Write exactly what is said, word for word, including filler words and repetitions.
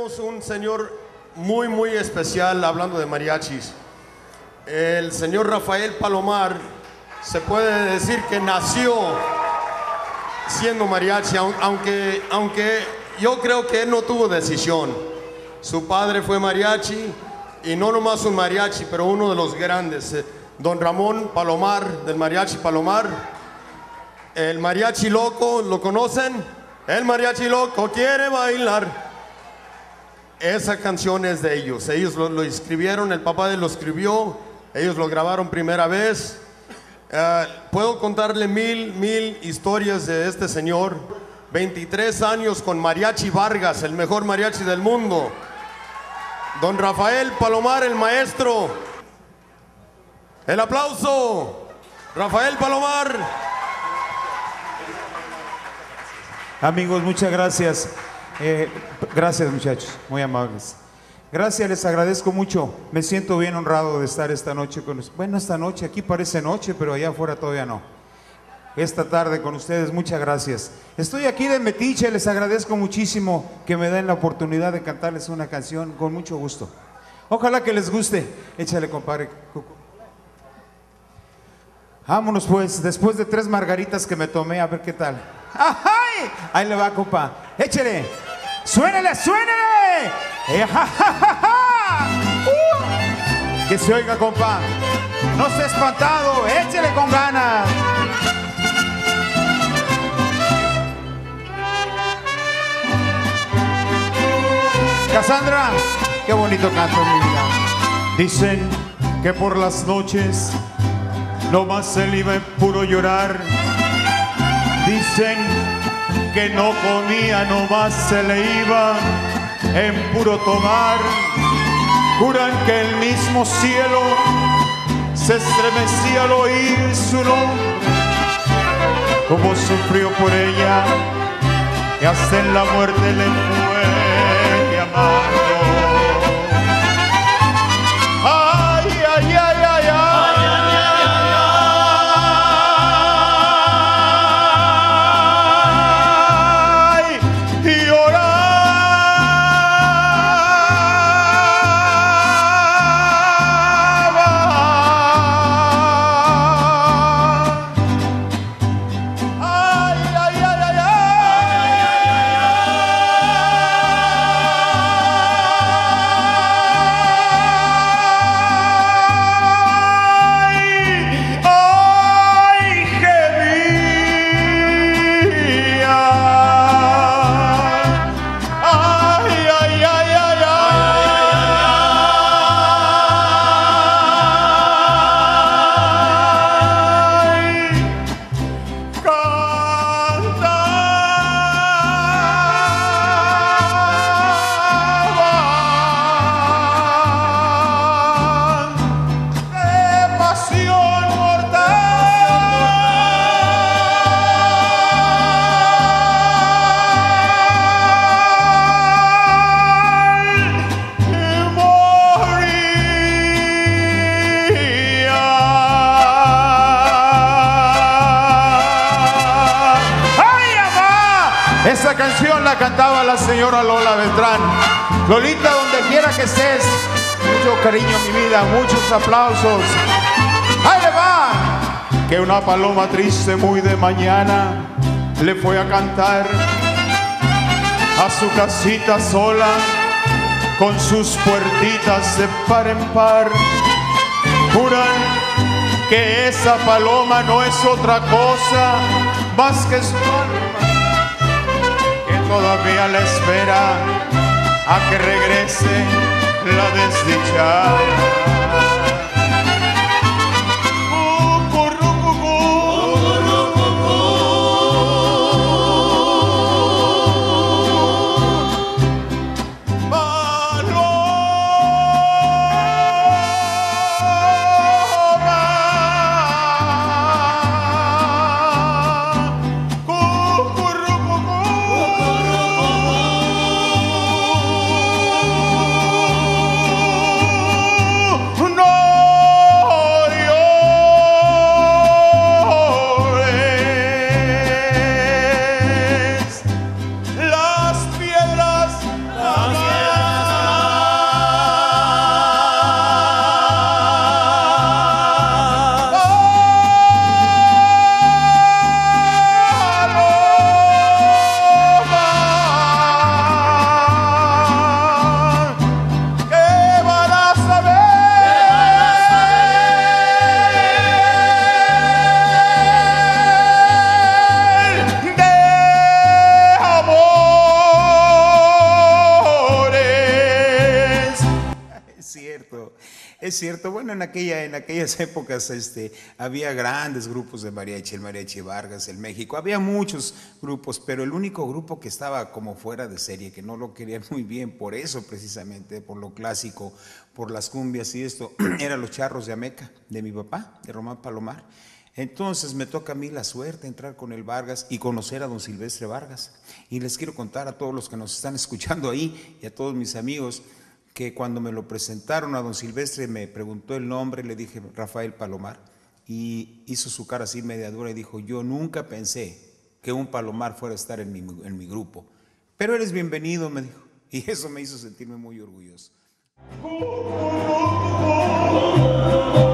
tenemos un señor muy, muy especial hablando de mariachis. El señor Rafael Palomar se puede decir que nació siendo mariachi, aunque, aunque yo creo que él no tuvo decisión. Su padre fue mariachi, y no nomás un mariachi, pero uno de los grandes, don Ramón Palomar, del mariachi Palomar. El mariachi loco, ¿lo conocen? El mariachi loco quiere bailar. Esa canción es de ellos, ellos lo, lo escribieron, el papá de él lo escribió, ellos lo grabaron primera vez. Uh, puedo contarle mil, mil historias de este señor. veintitrés años con Mariachi Vargas, el mejor mariachi del mundo. Don Rafael Palomar, el maestro. El aplauso. Rafael Palomar. Amigos, muchas gracias. Eh, gracias, muchachos, muy amables. Gracias, les agradezco mucho. Me siento bien honrado de estar esta noche con ustedes. Bueno, esta noche, aquí parece noche, pero allá afuera todavía no. Esta tarde con ustedes, muchas gracias. Estoy aquí de metiche, les agradezco muchísimo que me den la oportunidad de cantarles una canción con mucho gusto. Ojalá que les guste. Échale, compadre. Vámonos pues, después de tres margaritas que me tomé, a ver qué tal. ¡Ay! Ahí le va, compa. Échale. ¡Suénele, suénele! Eh, ja, ja, ja, ja. Uh. Que se oiga, compa. No esté espantado, échale con ganas. Cassandra, qué bonito canto, mi vida. Dicen que por las noches nomás él iba en puro llorar. Dicen que no comía, nomás se le iba en puro tomar. Juran que el mismo cielo se estremecía al oír su nombre, como sufrió por ella, y hasta en la muerte le fue llamando. Ay, ay, ay, ay, ay. Esa canción la cantaba la señora Lola Beltrán. Lolita, donde quiera que estés, mucho cariño, mi vida, muchos aplausos. ¡Ahí le va! Que una paloma triste muy de mañana le fue a cantar a su casita sola, con sus puertitas de par en par. Juran que esa paloma no es otra cosa más que su alma, todavía la espera a que regrese la desdichada. No. Es cierto, bueno, en, aquella, en aquellas épocas este, había grandes grupos de mariachi, el Mariachi Vargas, el México, había muchos grupos, pero el único grupo que estaba como fuera de serie, que no lo querían muy bien, por eso precisamente, por lo clásico, por las cumbias y esto, eran los Charros de Ameca, de mi papá, de Román Palomar. Entonces me toca a mí la suerte entrar con el Vargas y conocer a don Silvestre Vargas. Y les quiero contar a todos los que nos están escuchando ahí y a todos mis amigos, que cuando me lo presentaron a don Silvestre me preguntó el nombre, le dije Rafael Palomar, y hizo su cara así media dura y dijo, yo nunca pensé que un Palomar fuera a estar en mi, en mi grupo, pero eres bienvenido, me dijo, y eso me hizo sentirme muy orgulloso.